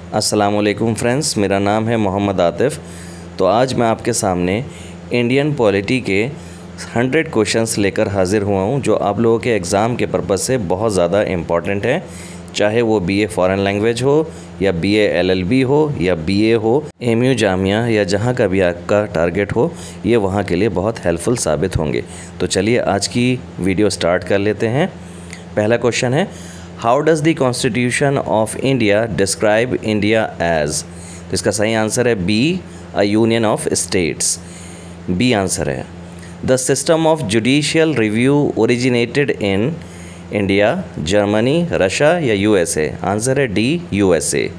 अस्सलामुअलैकुम फ्रेंड्स, मेरा नाम है मोहम्मद आतिफ़। तो आज मैं आपके सामने इंडियन पॉलिटी के 100 क्वेश्चंस लेकर हाज़िर हुआ हूँ, जो आप लोगों के एग्ज़ाम के पर्पज़ से बहुत ज़्यादा इम्पॉर्टेंट है। चाहे वो बीए फ़ॉरेन लैंग्वेज हो या बीए एलएलबी हो या बीए हो एमयू जामिया या जहाँ का भी आपका टारगेट हो, ये वहाँ के लिए बहुत हेल्पफुल साबित होंगे। तो चलिए आज की वीडियो स्टार्ट कर लेते हैं। पहला क्वेश्चन है, how does the constitution of India describe India as? तो इसका सही आंसर है B, a union of states. B answer है। The system of judicial review originated in India, Germany, Russia या यूएसए? आंसर है D, USA.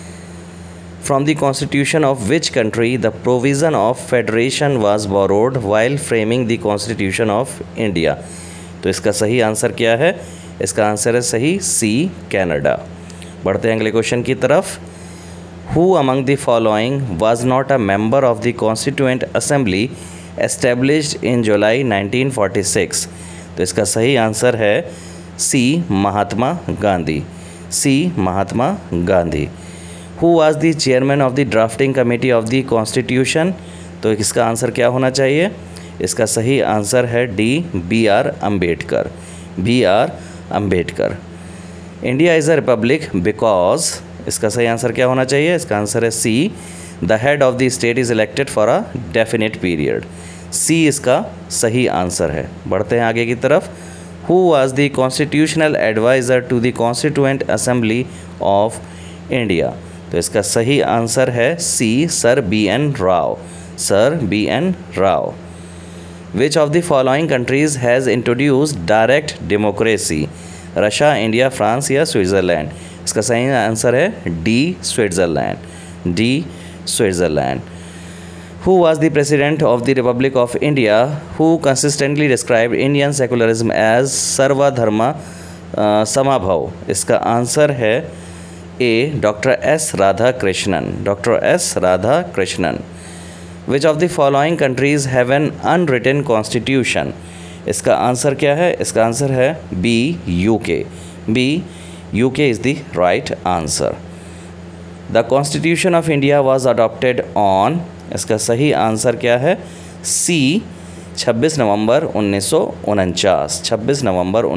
From the constitution of which country the provision of federation was borrowed while framing the constitution of India? तो इसका सही answer क्या है? इसका answer है सही सी, कनाडा। बढ़ते हैं अगले क्वेश्चन की तरफ। Who among the following was not a member of the constituent assembly established in July 1946? तो इसका सही आंसर है C, Mahatma Gandhi. C, Mahatma Gandhi. Who was the chairman of the drafting committee of the constitution? तो इसका आंसर क्या होना चाहिए? इसका सही आंसर है D, B R Ambedkar. B R Ambedkar. India is a republic because? इसका सही आंसर क्या होना चाहिए? इसका आंसर है C, the head of the state is elected for a definite period. C इसका सही आंसर है। बढ़ते हैं आगे की तरफ। Who was the constitutional adviser to the constituent assembly of India? तो इसका सही आंसर है C, sir B N Rao. Sir B N Rao. Which of the following countries has introduced direct democracy? Russia, India, France या Switzerland? इसका सही answer है D, Switzerland. D, Switzerland. Who was the president of the Republic of India who consistently described Indian secularism as सर्वा धर्मा समाभव? इसका answer है A, doctor S Radhakrishnan. Doctor S Radhakrishnan. Which of the following countries have an unwritten constitution? इसका answer क्या है? इसका answer है B, UK. B, UK is the right answer. The Constitution of India was adopted on? इसका सही answer क्या है? सी, 26 नवंबर 1949। 26 नवंबर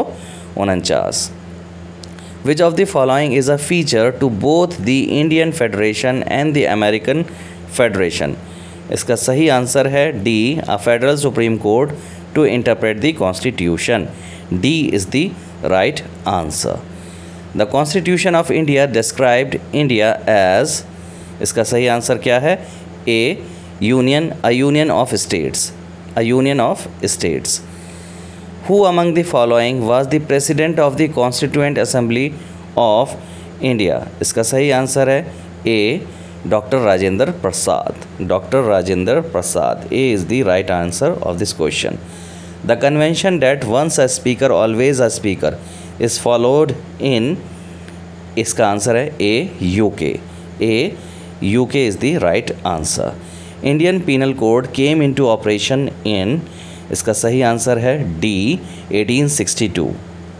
1949। Which of the following is a feature to both the Indian Federation and the American Federation? इसका सही answer है D, a federal supreme court to interpret the constitution. D is the right answer. The constitution of India described India as? इसका सही answer क्या है? A, union, a union of states. A union of states. Who among the following was the president of the constituent assembly of India? इसका सही answer है A, doctor Rajendra Prasad. Doctor Rajendra Prasad. A is the right answer of this question. The convention that once a speaker always a speaker is followed in? इसका answer है A, UK. A, UK is the right answer. Indian penal code came into operation in? इसका सही answer है D, 1862।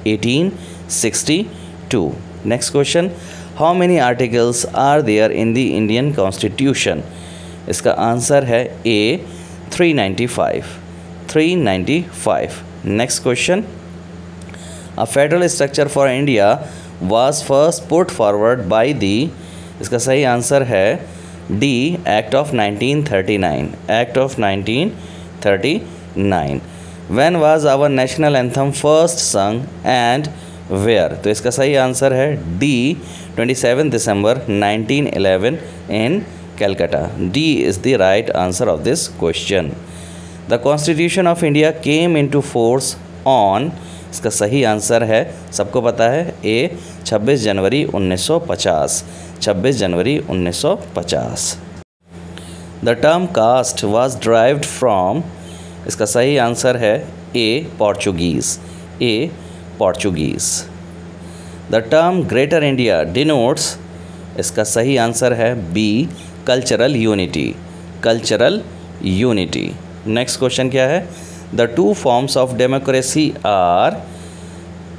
1862। Next question, how many articles are there in the Indian constitution? इसका answer है A, 395। 395। Next question, a federal structure for India was first put forward by the? इसका सही answer है D, act of 1939। Act of 1939। When was our national anthem first sung and where? तो इसका सही answer है D, 27 December 1911 in Calcutta. D is the right answer of this question. The constitution of India came into force on? इसका सही answer है, सबको पता है, A, 26 January 1950। 26 January 1950। The term caste was derived from? इसका सही आंसर है ए, Portuguese. A, Portuguese. The term greater India denotes? इसका सही आंसर है बी, कल्चरल यूनिटी। कल्चरल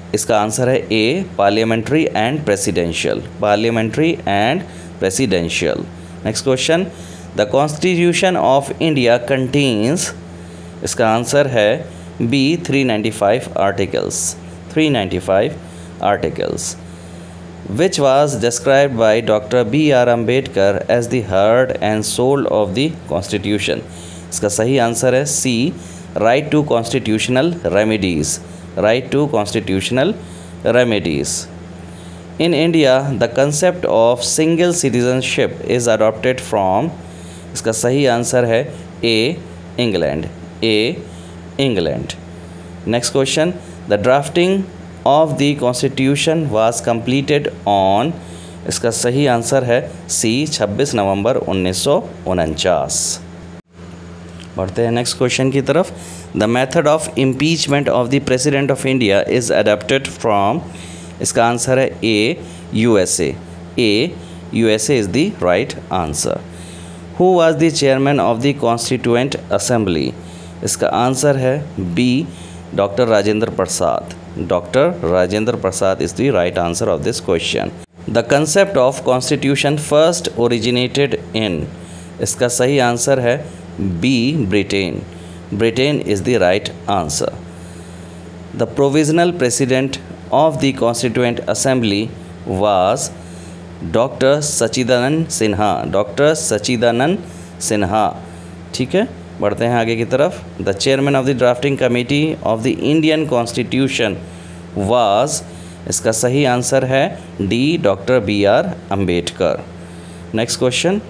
इसका आंसर है A parliamentary and presidential, parliamentary and presidential. Next question, the constitution of India contains, इसका answer है B 395 articles, 395 articles. Which was described by Dr. B.R. Ambedkar as the heart and soul of the Constitution? इसका सही answer है C right to constitutional remedies, right to constitutional remedies. In India, the concept of single citizenship is adopted from, इसका सही answer है A England, A England. Next question, the drafting of the constitution was completed on, इसका सही answer है सी 26 नवंबर 1949। बढ़ते हैं next question की तरफ। The method of impeachment of the president of India is adopted from, इसका आंसर है A USA, A USA is the right answer. Who was the chairman of the constituent assembly, इसका answer है B doctor Rajendra Prasad, doctor Rajendra Prasad is the right answer of this question. The concept of constitution first originated in, इसका सही answer है B Britain, Britain is the right answer. The provisional president of the constituent assembly was doctor Sachchidananda Sinha, doctor Sachchidananda Sinha. ठीक है, बढ़ते हैं आगे की तरफ। The chairman of the drafting committee of the Indian constitution was, इसका सही आंसर है D doctor B.R. Ambedkar. Next question,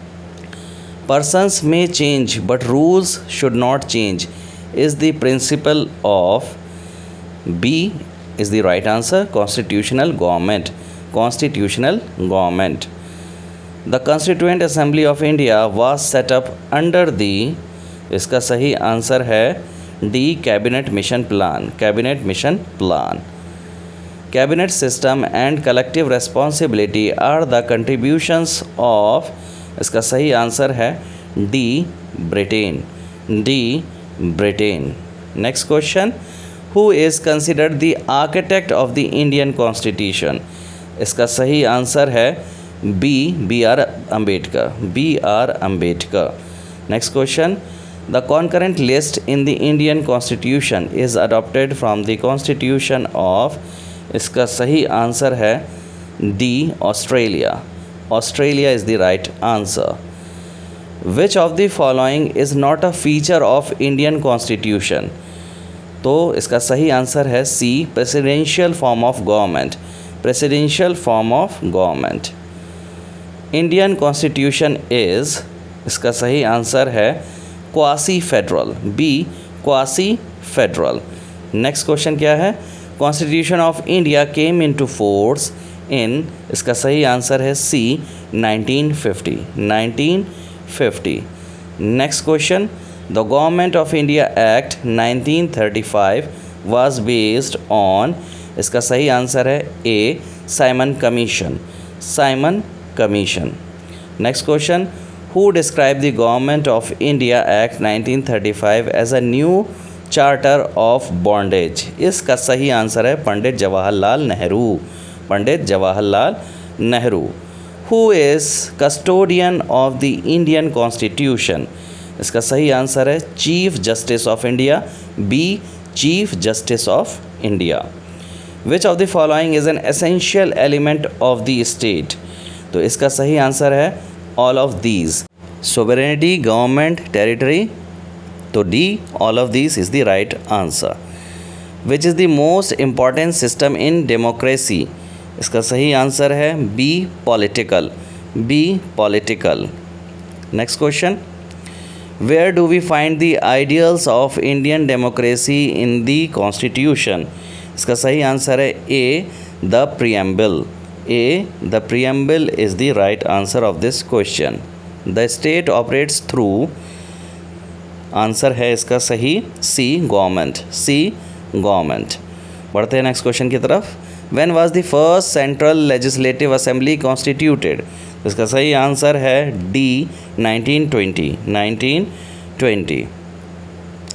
persons may change but rules should not change is the principle of, B is the right answer constitutional government, constitutional government. The constituent assembly of India was set up under the, इसका सही answer है D cabinet mission plan, cabinet mission plan. Cabinet system and collective responsibility are the contributions of, इसका सही answer है D Britain, D Britain. Next question, who is considered the architect of the Indian constitution, इसका सही answer है B B.R. Ambedkar, B.R. Ambedkar. Next question, the concurrent list in the Indian constitution is adopted from the constitution of, इसका सही answer है D Australia, Australia is the right answer. Which of the following is not a feature of Indian constitution, तो इसका सही answer है C presidential form of government, presidential form of government. Indian constitution is, इसका सही answer है quasi federal, B quasi federal. Next question क्या है, constitution of India came into force in, इसका सही आंसर है C 1950, 1950। Next question, the government of India act 1935 was based on, इसका सही आंसर है A Simon commission, Simon commission. Next question, who describe the government of India act 1935 as a new charter of bondage, इसका सही answer है Pandit Jawaharlal Nehru, Pandit Jawaharlal Nehru. Who is custodian of the Indian constitution, इसका सही answer है chief justice of India, B chief justice of India. Which of the following is an essential element of the state, तो इसका सही answer है all of these, sovereignty, government, territory, तो D all of these is the right answer. Which is the most important system in democracy, इसका सही answer है B political, B political. Next question, where do we find the ideals of Indian democracy in the constitution, इसका सही answer है A the preamble, A the preamble is the right answer of this question. The state operates through, answer है इसका सही सी government, सी government. बढ़ते हैं next question की तरफ। When was the first central legislative assembly constituted, इसका सही आंसर है D 1920, 1920।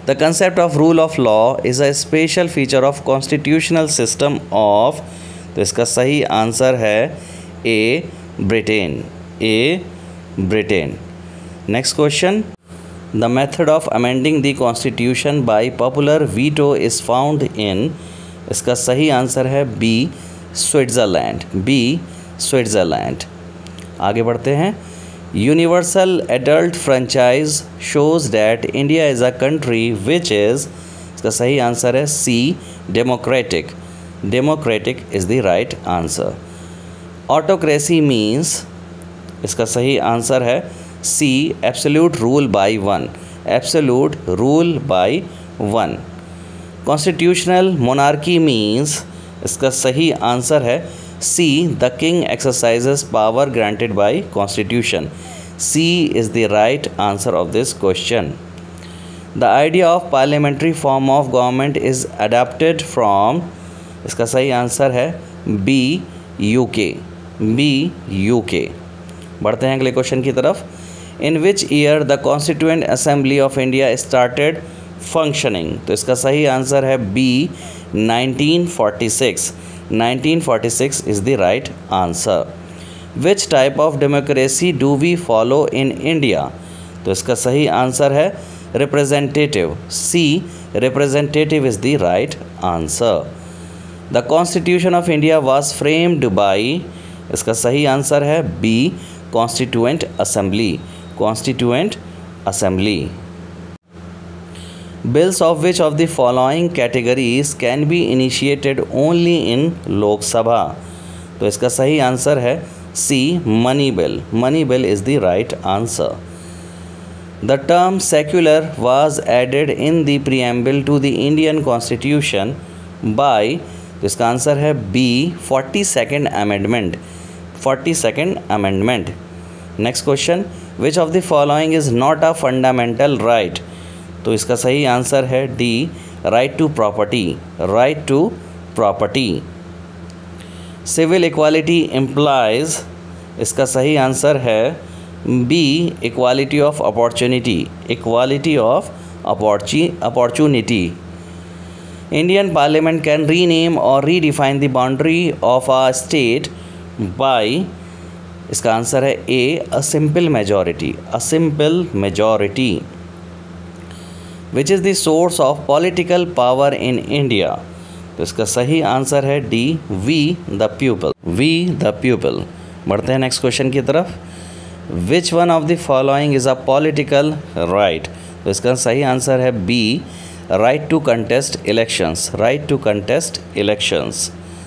The concept of rule of law is a special feature of constitutional system of, तो इसका सही आंसर है A Britain, A Britain. Next question, the method of amending the constitution by popular veto is found in, इसका सही answer है B Switzerland, B Switzerland. आगे बढ़ते हैं, universal adult franchise shows that India is a country which is, इसका सही answer है C democratic, democratic is the right answer. Autocracy means, इसका सही आंसर है C absolute rule by one, absolute rule by one. Constitutional monarchy means, इसका सही answer है C the king exercises power granted by constitution, C is the right answer of this question. The idea of parliamentary form of government is adapted from, इसका सही answer है B UK, B UK. बढ़ते हैं अगले question की तरफ। In which year the constituent assembly of India started functioning, तो इसका सही आंसर है B 1946, 1946 is the right answer. Which type of democracy do we follow in India, तो इसका सही आंसर है representative, C representative is the right answer. The constitution of India was framed by, इसका सही आंसर है B constituent assembly, constituent assembly. Bills of which of the following categories can be initiated only in Lok Sabha, तो इसका सही answer है C money bill, money bill is the right answer. The term secular was added in the preamble to the Indian constitution by, तो इसका answer है B 42nd amendment, 42nd amendment. Next question, which of the following is not a fundamental right, तो इसका सही answer है D right to property, right to property. Civil equality implies, इसका सही answer है B equality of opportunity, equality of opportunity. Indian parliament can rename or redefine the boundary of a state by, इसका answer है A a simple majority, a simple majority. Which is the source of political power in India, तो इसका सही answer है D we the people, we the people. बढ़ते हैं next question की तरफ। Which one of the following is a political right, तो इसका सही आंसर है B right to contest elections, right to contest elections.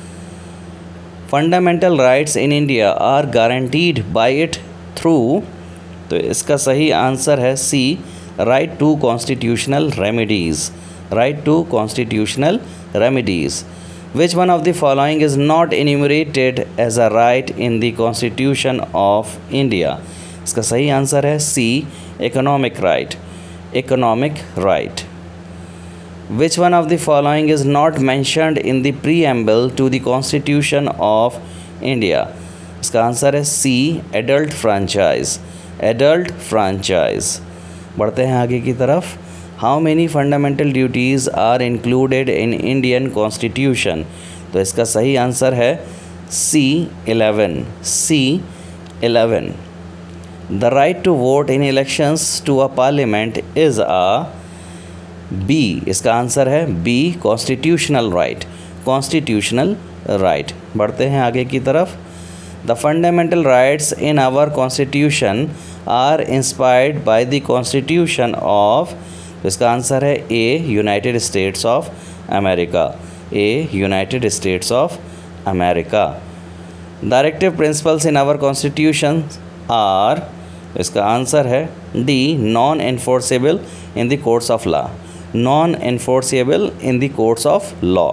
Fundamental rights in India are guaranteed by it through, तो इसका सही आंसर है C right to constitutional remedies, right to constitutional remedies. Which one of the following is not enumerated as a right in the constitution of India, इसका सही answer है C economic right, economic right. Which one of the following is not mentioned in the preamble to the Constitution of India, इसका answer है C adult franchise, adult franchise. बढ़ते हैं आगे की तरफ। How many fundamental duties are included in Indian constitution, तो इसका सही आंसर है C 11, C 11। The right to vote in elections to a parliament is a B, इसका आंसर है B constitutional right, constitutional right. बढ़ते हैं आगे की तरफ। The fundamental rights in our constitution are inspired by the constitution of, तो इसका answer है A United States of America, A United States of America. Directive principles in our constitution are, इसका answer है D non enforceable in the courts of law, non enforceable in the courts of law.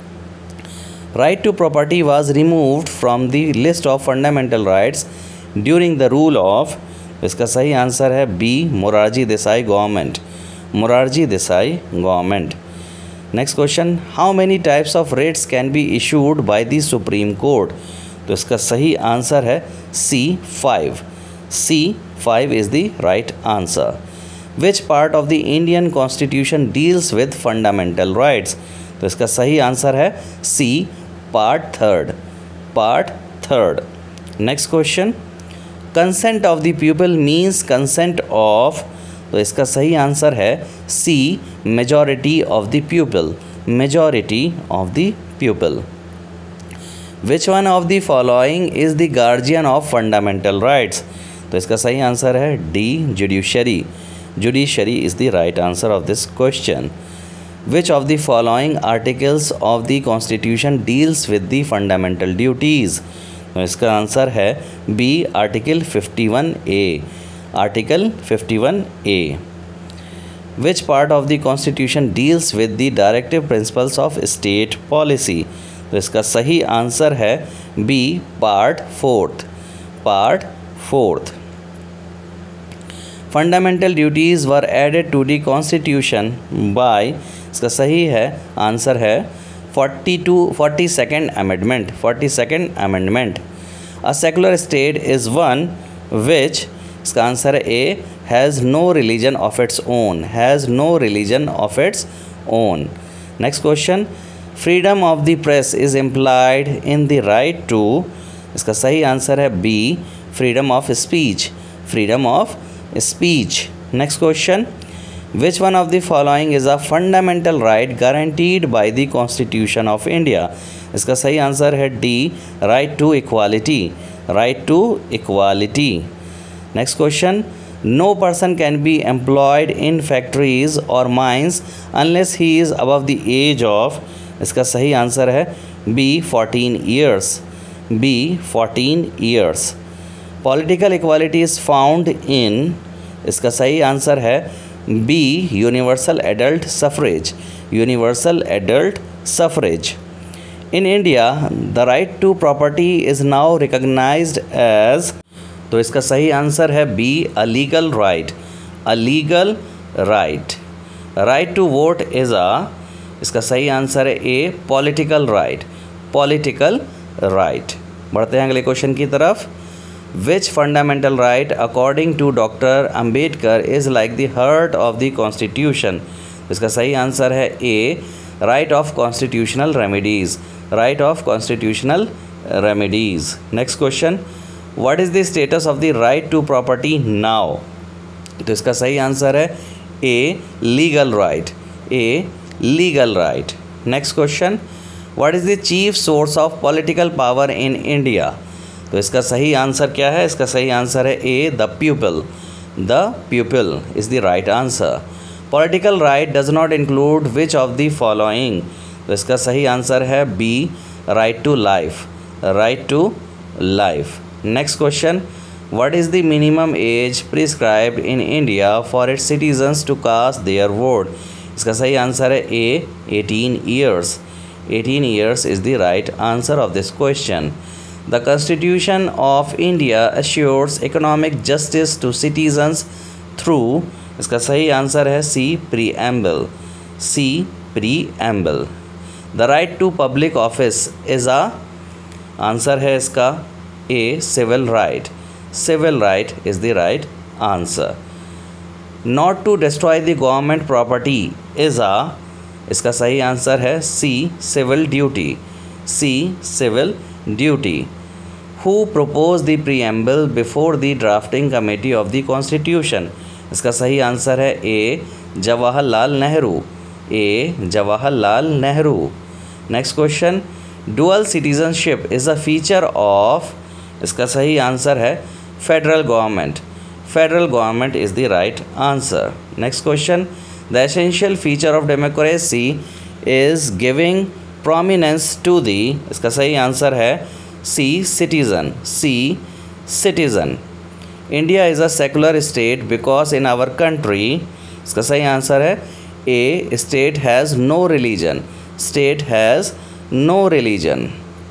Right to property was removed from the list of fundamental rights during the rule of, इसका सही answer है B Morarji Desai government, Morarji Desai government. Next question, how many types of writs can be issued by the supreme court, तो इसका सही answer है C5, C5 is the right answer. Which part of the Indian constitution deals with fundamental rights? तो इसका सही answer है C, part third, part third. Next question, consent of the people means consent of, तो इसका सही answer है C, majority of the people, majority of the people. Which one of the following is the guardian of fundamental rights? तो इसका सही answer है D, judiciary, judiciary is the right answer of this question. Which of the following articles of the constitution deals with the fundamental duties? तो इसका answer है B, article 51A, article 51A। Which part of the constitution deals with the directive principles of state policy? तो इसका सही answer है B, part fourth, part fourth. Fundamental duties were added to the constitution by, इसका सही है answer है 42nd amendment, 42nd amendment. A secular state is one which, इसका answer है A, has no religion of its own, has no religion of its own. Next question, freedom of the press is implied in the right to, इसका सही answer है B, freedom of speech, freedom of speech. Next question, which one of the following is a fundamental right guaranteed by the constitution of India? इसका सही answer है D, right to equality, right to equality. Next question, no person can be employed in factories or mines unless he is above the age of, इसका सही answer है B, 14 years, B, 14 years. Political equality is found in, इसका सही answer है B, universal adult suffrage, universal adult suffrage. In India the right to property is now recognised as, तो इसका सही answer है B, a legal right, a legal right. Right to vote is a, इसका सही answer है A, political right, political right. बढ़ते हैं अगले क्वेश्चन की तरफ। Which fundamental right according to doctor Ambedkar is like the heart of the constitution? इसका सही आंसर है A, right of constitutional remedies, right of constitutional remedies. Next question, what is the status of the right to property now? तो इसका सही answer है A, legal right, A, legal right. Next question, what is the chief source of political power in India? तो इसका सही answer क्या है? इसका सही आंसर है A, the people, the people is the right answer. Political right does not include which of the following? तो इसका सही आंसर है B, right to life, right to life. Next question, what is the minimum age prescribed in India for its citizens to cast their vote? इसका सही answer है A, 18 years, 18 years is the right answer of this question. The constitution of India assures economic justice to citizens through, इसका सही answer है C, preamble, C, preamble. The right to public office is a, answer है इसका A, civil right, civil right is the right answer. Not to destroy the government property is a, इसका सही answer है C, civil duty, C, civil duty. Who propose the preamble before the drafting committee of the constitution? इसका सही answer है A, Jawaharlal Nehru, A, Jawaharlal Nehru. Next question, dual citizenship is a feature of, इसका सही answer है federal government, federal government is the right answer. Next question, the essential feature of democracy is giving prominence to the, इसका सही answer है C, citizen, C, citizen. India is a secular state because in our country, इसका सही answer है A, state has no religion, state has no religion.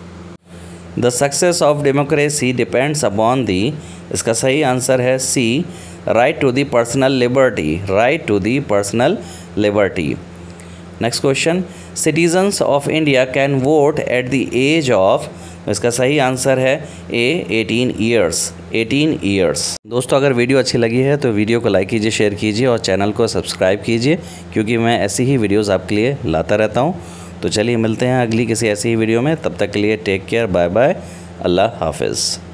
The success of democracy depends upon the, इसका सही answer है C, right to the personal liberty, right to the personal liberty. Next question, citizens of India can vote at the age of, इसका सही answer है A 18 years. 18 years. दोस्तों अगर video अच्छी लगी है तो वीडियो को लाइक कीजिए, शेयर कीजिए और चैनल को सब्सक्राइब कीजिए, क्योंकि मैं ऐसी ही वीडियोस आपके लिए लाता रहता हूँ। तो चलिए मिलते हैं अगली किसी ऐसी ही वीडियो में, तब तक के लिए टेक केयर, बाय बाय, अल्लाह हाफिज़।